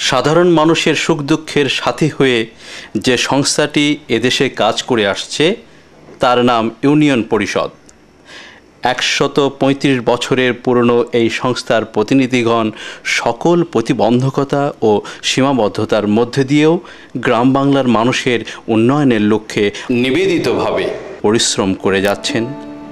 সাধারণ মানুষের সুখ দুঃখের সাথী হয়ে যে সংস্থাটি এদেশে কাজ করে আসছে তার নাম ইউনিয়ন পরিষদ। ১৩৫ বছরের পুরনো এই সংস্থার প্রতিনিধিগণ সকল প্রতিবন্ধকতা ও সীমাবদ্ধতার মধ্যে দিয়েও গ্রাম বাংলার মানুষের উন্নয়নের লক্ষ্যে নিবেদিতভাবে পরিশ্রম করে যাচ্ছেন।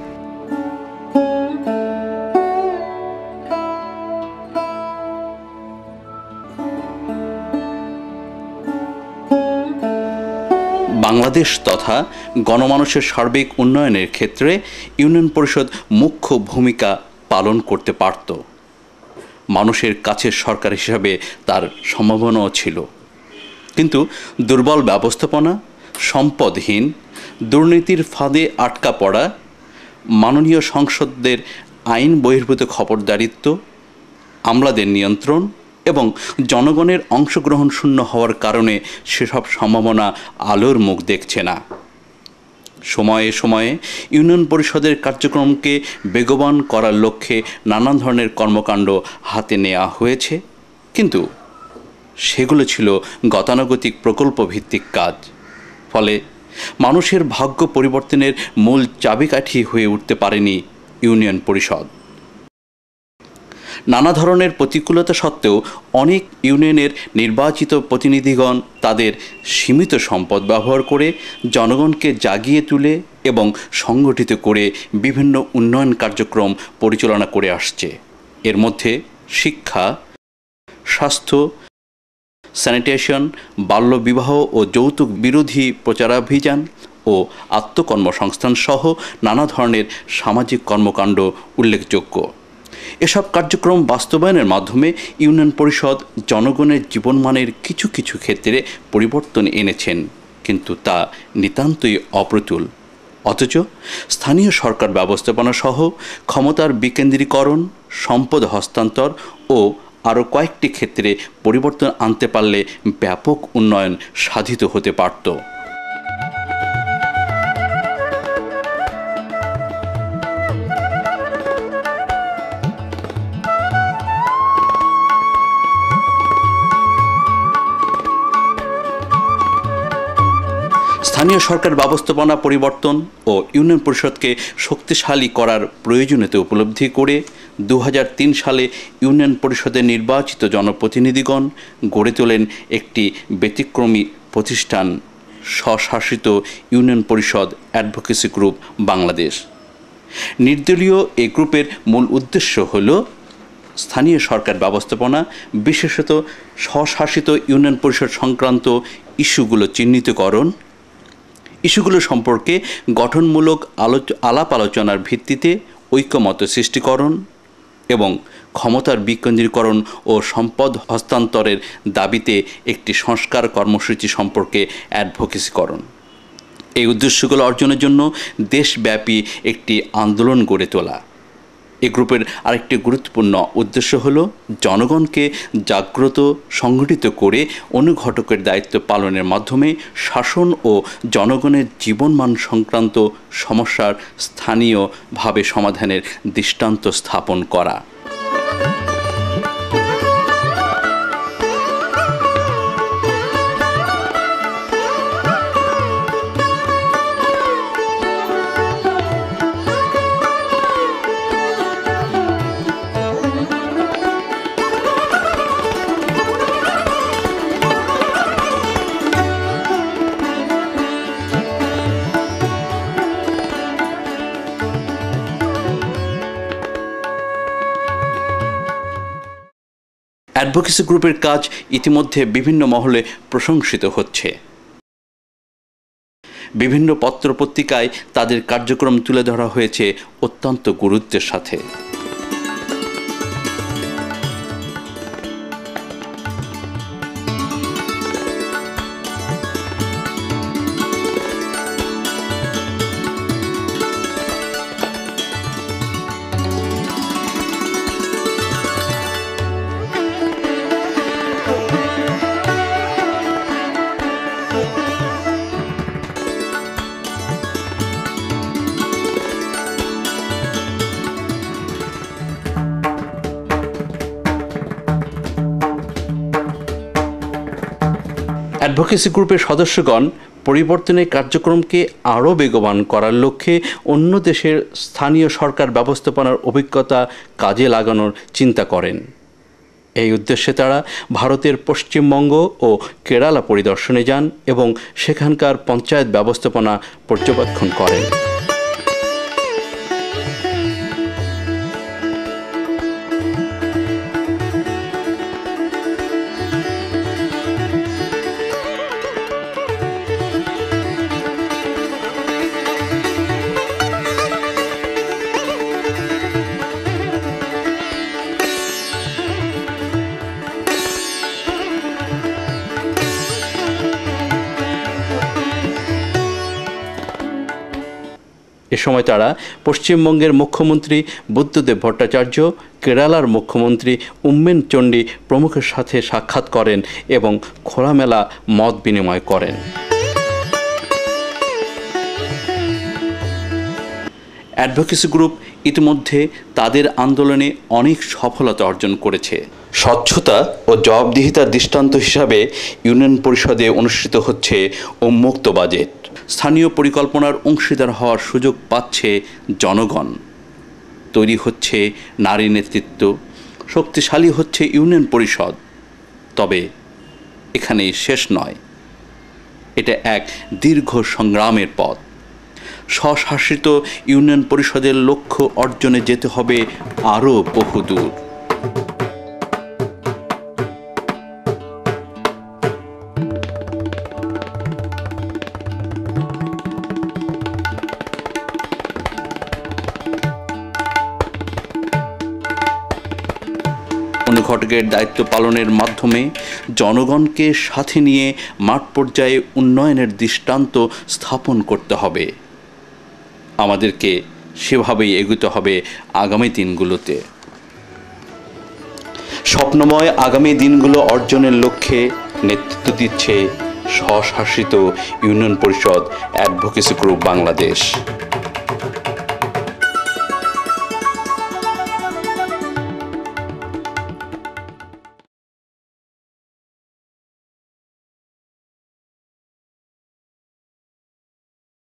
বাংলাদেশ তথা গণমানুষের সার্বিক উন্নয়নের ক্ষেত্রে ইউনিয়ন পরিষদ মুখ্য ভূমিকা পালন করতে পারত। মানুষের কাছের সরকার হিসাবে তার সম্ভাবনাও ছিল, কিন্তু দুর্বল ব্যবস্থাপনা, সম্পদহীন, দুর্নীতির ফাঁদে আটকা পড়া, মাননীয় সংসদদের আইন বহির্ভূত খবরদারিত্ব, আমলাদের নিয়ন্ত্রণ এবং জনগণের অংশগ্রহণ শূন্য হওয়ার কারণে সেসব সম্ভাবনা আলোর মুখ দেখছে না। সময়ে সময়ে ইউনিয়ন পরিষদের কার্যক্রমকে বেগবান করার লক্ষ্যে নানান ধরনের কর্মকাণ্ড হাতে নেওয়া হয়েছে, কিন্তু সেগুলো ছিল গতানুগতিক প্রকল্প ভিত্তিক কাজ। ফলে মানুষের ভাগ্য পরিবর্তনের মূল চাবিকাঠি হয়ে উঠতে পারেনি ইউনিয়ন পরিষদ। নানা ধরনের প্রতিকূলতা সত্ত্বেও অনেক ইউনিয়নের নির্বাচিত প্রতিনিধিগণ তাদের সীমিত সম্পদ ব্যবহার করে জনগণকে জাগিয়ে তুলে এবং সংগঠিত করে বিভিন্ন উন্নয়ন কার্যক্রম পরিচালনা করে আসছে। এর মধ্যে শিক্ষা, স্বাস্থ্য, স্যানিটেশন, বাল্যবিবাহ ও যৌতুক বিরোধী প্রচারাভিযান ও আত্মকর্মসংস্থান সহ নানা ধরনের সামাজিক কর্মকাণ্ড উল্লেখযোগ্য। এসব কার্যক্রম বাস্তবায়নের মাধ্যমে ইউনিয়ন পরিষদ জনগণের জীবনমানের কিছু কিছু ক্ষেত্রে পরিবর্তন এনেছেন, কিন্তু তা নিতান্তই অপ্রতুল। অথচ স্থানীয় সরকার ব্যবস্থাপনা সহ ক্ষমতার বিকেন্দ্রীকরণ, সম্পদ হস্তান্তর ও আরও কয়েকটি ক্ষেত্রে পরিবর্তন আনতে পারলে ব্যাপক উন্নয়ন সাধিত হতে পারত। স্থানীয় সরকার ব্যবস্থাপনা পরিবর্তন ও ইউনিয়ন পরিষদকে শক্তিশালী করার প্রয়োজনীয়তা উপলব্ধি করে ২০০৩ সালে ইউনিয়ন পরিষদের নির্বাচিত জনপ্রতিনিধিগণ গড়ে তোলেন একটি ব্যতিক্রমী প্রতিষ্ঠান, স্বশাসিত union Parishad advocacy group Bangladesh. নির্দলীয় এই গ্রুপের মূল উদ্দেশ্য হল স্থানীয় সরকার ব্যবস্থাপনা, বিশেষত স্বশাসিত ইউনিয়ন পরিষদ সংক্রান্ত ইস্যুগুলো চিহ্নিতকরণ, ইস্যুগুলো সম্পর্কে গঠনমূলক আলাপ আলোচনার ভিত্তিতে ঐক্যমত সৃষ্টিকরণ এবং ক্ষমতার বিকেন্দ্রীকরণ ও সম্পদ হস্তান্তরের দাবিতে একটি সংস্কার কর্মসূচি সম্পর্কে অ্যাডভোকেসিকরণ। এই উদ্দেশ্যগুলো অর্জনের জন্য দেশব্যাপী একটি আন্দোলন গড়ে তোলা। এই গ্রুপের আরেকটি গুরুত্বপূর্ণ উদ্দেশ্য হল জনগণকে জাগ্রত, সংগঠিত করে অনুঘটকের দায়িত্ব পালনের মাধ্যমে শাসন ও জনগণের জীবনমান সংক্রান্ত সমস্যার স্থানীয়ভাবে সমাধানের দৃষ্টান্ত স্থাপন করা। অ্যাডভোকেসি গ্রুপের কাজ ইতিমধ্যে বিভিন্ন মহলে প্রশংসিত হচ্ছে। বিভিন্ন পত্রপত্রিকায় তাদের কার্যক্রম তুলে ধরা হয়েছে অত্যন্ত গুরুত্বের সাথে। অ্যাডভোকেসি গ্রুপের সদস্যগণ পরিবর্তনের কার্যক্রমকে আরও বেগবান করার লক্ষ্যে অন্য দেশের স্থানীয় সরকার ব্যবস্থাপনার অভিজ্ঞতা কাজে লাগানোর চিন্তা করেন। এই উদ্দেশ্যে তারা ভারতের পশ্চিমবঙ্গ ও কেরালা পরিদর্শনে যান এবং সেখানকার পঞ্চায়েত ব্যবস্থাপনা পর্যবেক্ষণ করেন। এ সময় তারা পশ্চিমবঙ্গের মুখ্যমন্ত্রী বুদ্ধদেব ভট্টাচার্য, কেরালার মুখ্যমন্ত্রী উম্মেন চণ্ডী প্রমুখের সাথে সাক্ষাৎ করেন এবং খোলামেলা মত বিনিময় করেন। অ্যাডভোকেসি গ্রুপ ইতিমধ্যে তাদের আন্দোলনে অনেক সফলতা অর্জন করেছে। স্বচ্ছতা ও জবাবদিহিতার দৃষ্টান্ত হিসাবে ইউনিয়ন পরিষদে অনুষ্ঠিত হচ্ছে উন্মুক্ত বাজেট। স্থানীয় পরিকল্পনার অংশীদার হওয়ার সুযোগ পাচ্ছে জনগণ। তৈরি হচ্ছে নারী নেতৃত্ব, শক্তিশালী হচ্ছে ইউনিয়ন পরিষদ। তবে এখানেই শেষ নয়, এটা এক দীর্ঘ সংগ্রামের পথ। স্বশাসিত ইউনিয়ন পরিষদের লক্ষ্য অর্জনে যেতে হবে আরও বহুদূর। অনুঘটকের দায়িত্ব পালনের মাধ্যমে জনগণকে সাথে নিয়ে মাঠ পর্যায়ে উন্নয়নের দৃষ্টান্ত স্থাপন করতে হবে। আমাদেরকে সেভাবেই এগোতে হবে আগামী দিনগুলোতে। স্বপ্নময় আগামী দিনগুলো অর্জনের লক্ষ্যে নেতৃত্ব দিচ্ছে স্বশাসিত union Parishad advocacy group Bangladesh.